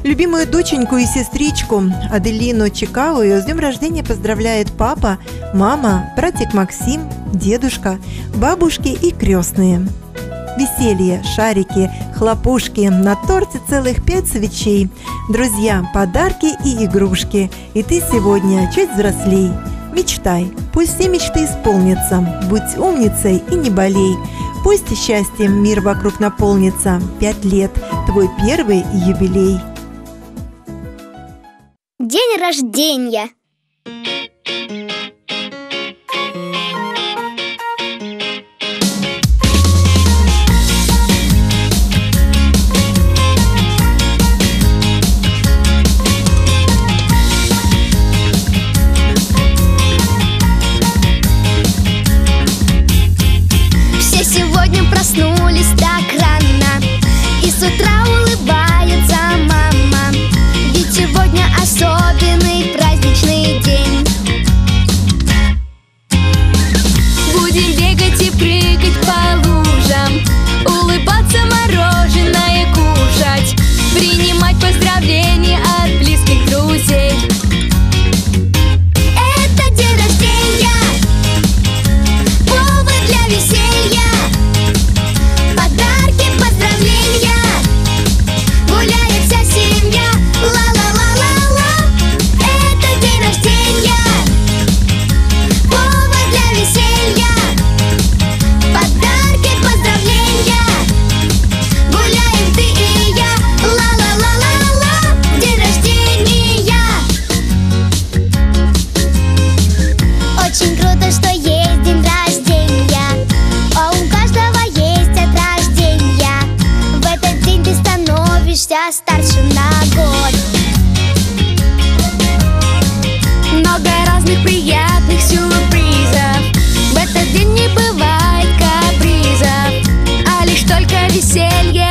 Любимую доченьку и сестричку Аделину Чикаую с днем рождения поздравляет папа, мама, братик Максим, дедушка, бабушки и крестные. Веселье, шарики, хлопушки, на торте целых 5 свечей. Друзья, подарки и игрушки. И ты сегодня чуть взрослей. Мечтай, пусть все мечты исполнятся. Будь умницей и не болей. Пусть счастьем мир вокруг наполнится. 5 лет, твой первый юбилей. День рождения. Все сегодня проснулись так рано, и с утра улыбается мама. Ведь сегодня особенный праздничный день. Будем бегать и прыгать по лужам, улыбаться, мороженое кушать, принимать поздравления от близких друзей. Это день рождения, повод для веселья, подарки, поздравления, гуляет вся семья. Ла-ла-ла-ла-ла. Это день рождения, повод для веселья, подарки, поздравления, гуляем ты и я. Ла-ла-ла-ла-ла. День рождения. Очень круто, что есть день рождения, а у каждого есть от рождения. В этот день ты становишься старше на год. Много разных приятных сюрпризов. В этот день не бывает капризов, а лишь только веселье